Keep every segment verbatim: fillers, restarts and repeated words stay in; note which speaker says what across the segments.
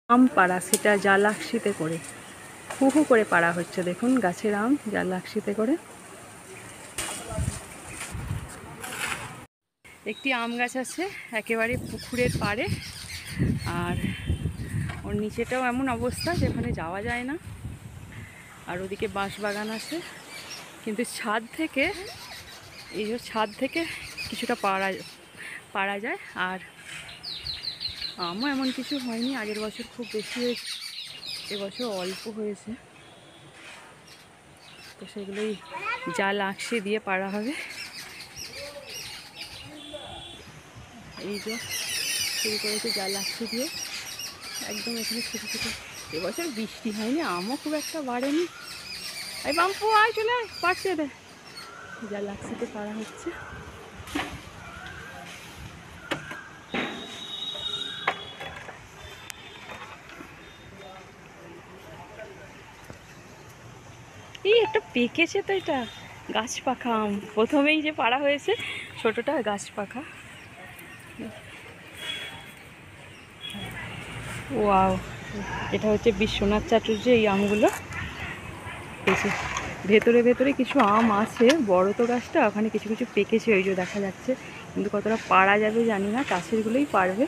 Speaker 1: আম পাড়া, সেটা জালাকশিতে করে হু হু করে পাড়া হচ্ছে। দেখুন গাছের আম জালাকশিতে করে। একটি আম গাছ আছে একেবারে পুকুরের পাড়ে, আর ওর নিচেটাও এমন অবস্থা যেখানে যাওয়া যায় না। আর ওদিকে বাঁশ বাগান আছে, কিন্তু ছাদ থেকে এই যে ছাদ থেকে কিছুটা পাড়া পাড়া যায়। আর আমও এমন কিছু হয়নি, আগের বছর খুব বেশি হয়েছে, এবছর অল্প হয়েছে। তো সেগুলোই জাল আঁকশে দিয়ে পাড়া হবে। এই যে শুরু করেছে জাল আঁকশে দিয়ে, একদম এখানে ছোটো ছোটো। এবছর বৃষ্টি হয়নি, আমও খুব একটা বাড়েনি। এই বাম্পু আয়, চলে আয়, পাড়ছে দে। জাল আঁকশিতে পাড়া হচ্ছে। এই একটা পেকেছে তো, এটা গাছ পাখা আম। প্রথমেই যে পাড়া হয়েছে ছোটটা গাছ পাখা। ওয়াও, এটা হচ্ছে বিশ্বনাথ চাটুর্যে এই আমগুলো পেয়েছে। ভেতরে ভেতরে কিছু আম আছে, বড় তো গাছটা, ওখানে কিছু কিছু পেকেছে, ওই যে দেখা যাচ্ছে। কিন্তু কতটা পাড়া যাবে জানি না, কাছেরগুলোই পারবে।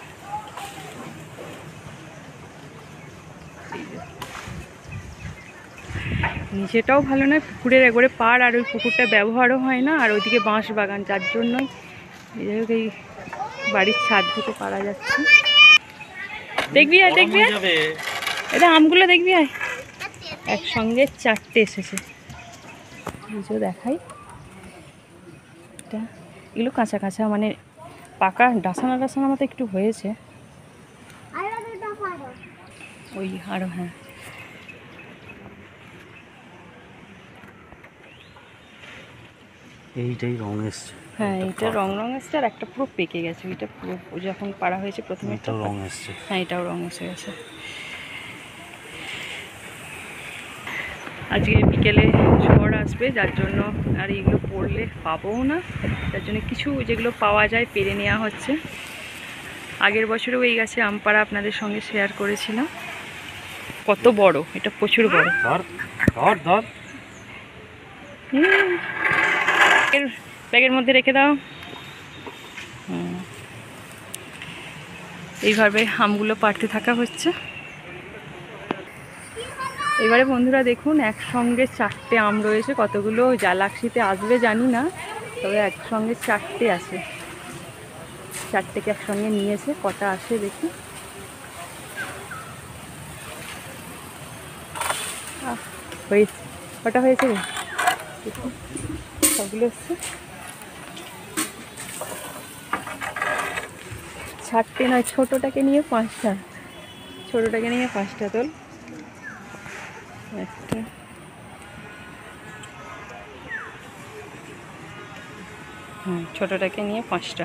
Speaker 1: নিচেটাও ভালো নয়, পুকুরের একবারে পাড়, আর ওই পুকুরটা ব্যবহারও হয় না। আর ওইদিকে বাঁশ বাগান, যার জন্যই এই বাড়ির ছাদ থেকে পাড়া যাচ্ছে। দেখবি আয়, দেখবি আয়, এটা আমগুলো দেখবি আয়। একসঙ্গে চারটে এসেছে, দেখাই। এটা এগুলো কাঁচা কাঁচা, মানে পাকা ডাসানা ডাসানা মতো একটু হয়েছে। ওই আরো, হ্যাঁ
Speaker 2: এইটাই রং এসছে।
Speaker 1: হ্যাঁ এইটা রং রং এসছে, আর একটা পুরো পেকে গেছে। ওইটা পুরো যখন পাড়া হয়েছে প্রথমে
Speaker 2: এটাও রং এসছে।
Speaker 1: হ্যাঁ এটাও রং এসে গেছে। আজকে বিকেলে ঝড় আসবে, যার জন্য আর এইগুলো পড়লে পাবোও না, যার জন্য কিছু যেগুলো পাওয়া যায় পেরে নেওয়া হচ্ছে। আগের বছরেও এই গাছে আম পাড়া আপনাদের সঙ্গে শেয়ার করেছিলাম। কত বড়, এটা প্রচুর বড়।
Speaker 2: ধর ধর ধর,
Speaker 1: ব্যাগের মধ্যে রেখে দাও। এইভাবে আমগুলো পাড়তে থাকা হচ্ছে। এবারে বন্ধুরা দেখুন, একসঙ্গে চারটে আম রয়েছে। কতগুলো জালাকশিতে আসবে জানি না, তবে একসঙ্গে চারটে আছে। চারটেকে একসঙ্গে নিয়েছে, কটা আসে দেখি। হয়েছে, কটা হয়েছে দেখুন, সবগুলো এসছে। চারটে নয়, ছোটোটাকে নিয়ে পাঁচটা, ছোটোটাকে নিয়ে পাঁচটা তোল। একটা, হুম, ছোটোটাকে নিয়ে পাঁচটা।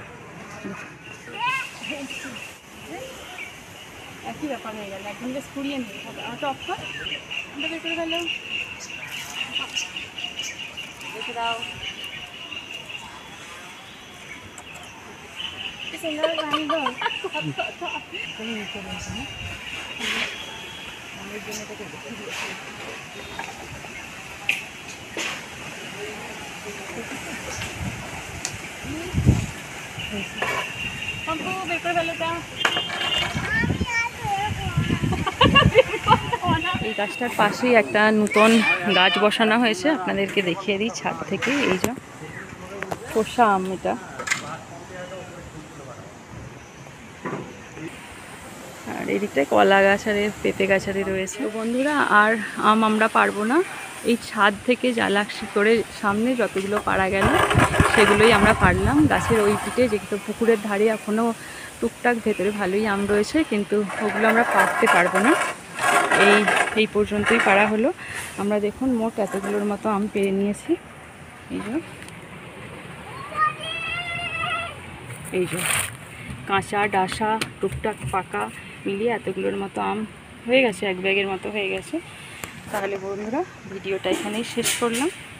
Speaker 1: একই ব্যাপার হয়ে গেল, একদিন বেশ কুড়িয়ে নিই। তো অফ কর, বের করে ফেলো, রেখে দাও। বের করে ফেলো তা। এই গাছটার পাশেই একটা নতুন গাছ বসানো হয়েছে, আপনাদেরকে দেখিয়ে দিই ছাদ থেকে। এই যা সর্ষা আম, এটা আর এদিকটায় কলা গাছ আর পেঁপে গাছ আরে রয়েছে। তো বন্ধুরা আর আম আমরা পারবো না, এই ছাদ থেকে জালাকশি করে সামনে যতগুলো পাড়া গেল সেগুলোই আমরা পারলাম। গাছের ওই পিঠে, যেগুলো পুকুরের ধারে এখনও টুকটাক ভেতরে ভালোই আম রয়েছে, কিন্তু ওগুলো আমরা পারতে পারবো না। এই এই পর্যন্তই পারা হলো। আমরা দেখুন মোট এতগুলোর মতো আম পেরে নিয়েছি। এই যে এই যে কাঁচা ডাসা টুকটাক পাকা মিলিয়ে এতগুলোর মতো আম হয়ে গেছে, এক ব্যাগের মতো হয়ে গেছে। তাহলে বন্ধুরা ভিডিওটা এখানেই শেষ করলাম।